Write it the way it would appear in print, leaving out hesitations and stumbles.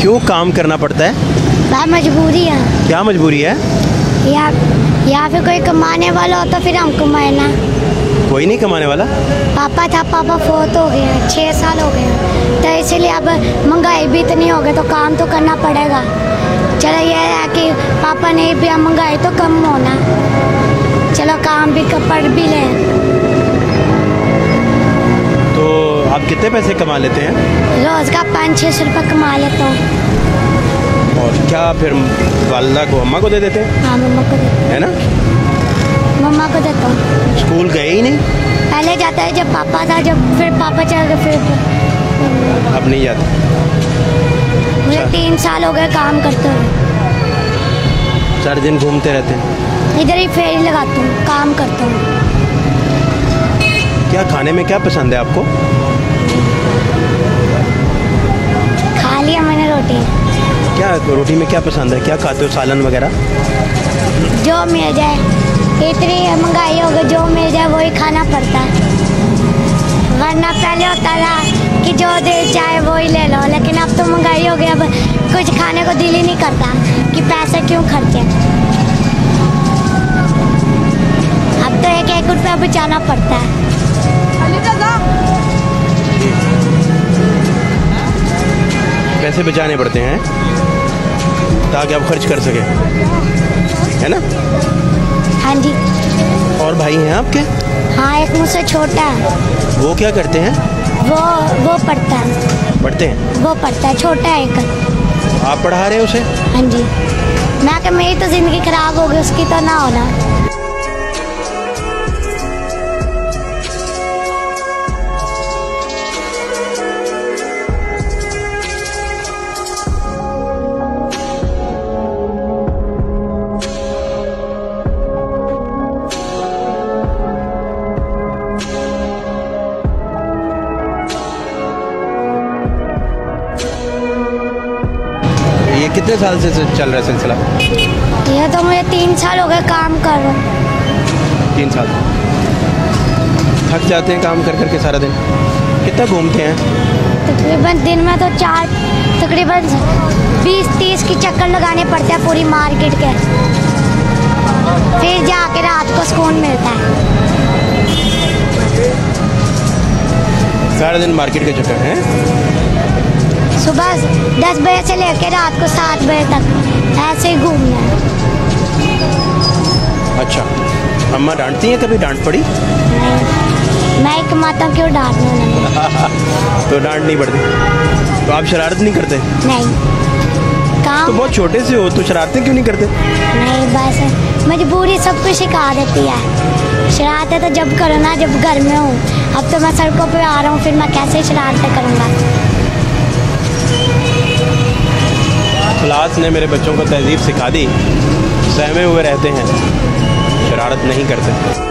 क्यों काम करना पड़ता है? भाई मजबूरी है। क्या मजबूरी है? या फिर कोई कमाने वाला हो तो फिर हम कमाए ना। कोई नहीं कमाने वाला। पापा था, पापा फोत हो गए, 6 साल हो गए, तो इसलिए अब महंगाई भी इतनी हो गई तो काम तो करना पड़ेगा। चलो ये है कि पापा ने भी, महंगाई तो कम होना, चलो काम भी पढ़ भी लें। तो आप कितने पैसे कमा लेते हैं? रोज़ का 500-600 रुपये कमा लेता हूँ। और क्या फिर वालदा को, अम्मा को दे देते हैं? हाँ मम्मा को देता हूँ। है ना? मम्मा को देता हूँ। स्कूल गए ही नहीं? पहले जाता है जब पापा था, जब फिर पापा चल गए फिर अब नहीं जाता? मुझे 3 साल हो गए काम करते हुए। 4 दिन घूमते रहते हैं? इधर ही फेरी लगाता हूँ, काम करता हूँ। क्या खाने में क्या पसंद है आपको? खा लिया मैंने रोटी। क्या रोटी में क्या पसंद है? क्या खाते हो, सालन वगैरह? जो मिल जाए, इतनी महंगाई हो गई, जो मिल जाए वही खाना पड़ता है। वरना पहले होता था कि जो दे चाहे वही ले लो, लेकिन अब तो महंगाई हो गई, अब कुछ खाने को दिल ही नहीं करता कि पैसे क्यों खर्चे। अब तो 1-1 रुपया बचाना पड़ता है। पैसे बचाने पड़ते हैं ताकि आप खर्च कर सके, है ना? हाँ जी। और भाई हैं आपके? हाँ, एक मुझसे छोटा है। वो क्या करते हैं? वो पढ़ता है। पढ़ते हैं? वो पढ़ता है, छोटा है एक। आप पढ़ा रहे हैं उसे? हाँ जी। मैं कि मेरी तो ज़िंदगी ख़राब हो गई, उसकी तो ना होना। ये कितने साल से चल रहा है सिलसिला? ये तो मुझे 3 साल हो गए काम कर रहा हूँ। 3 साल। थक जाते हैं काम कर करके सारा दिन? कितना घूमते हैं? तकरीबन दिन में तो तकरीबन 20-30 की चक्कर लगाने पड़ते हैं पूरी मार्केट के, फिर जाके रात को सुकून मिलता है। सारा दिन मार्केट के चक्कर हैं? सुबह 10 बजे से लेकर रात को 7 बजे तक ऐसे ही घूमना है। अच्छा, अम्मा डांटती हैं? कभी डांट पड़ी? नहीं, मैं ही कमाता हूँ, क्यों डांटना नहीं। तो डांट नहीं पड़ती? तो आप शरारत नहीं करते? नहीं। काम तो बहुत छोटे से हो तो शरारतें क्यों नहीं करते? नहीं, बस मजबूरी सब कुछ सिखा देती है। शरारतें तो जब करो ना, जब घर में हूँ। अब तो मैं सड़कों पे आ रहा हूँ, फिर मैं कैसे शरारतें करूँगा? क्लास ने मेरे बच्चों को तहजीब सिखा दी, सहमे हुए रहते हैं, शरारत नहीं करते।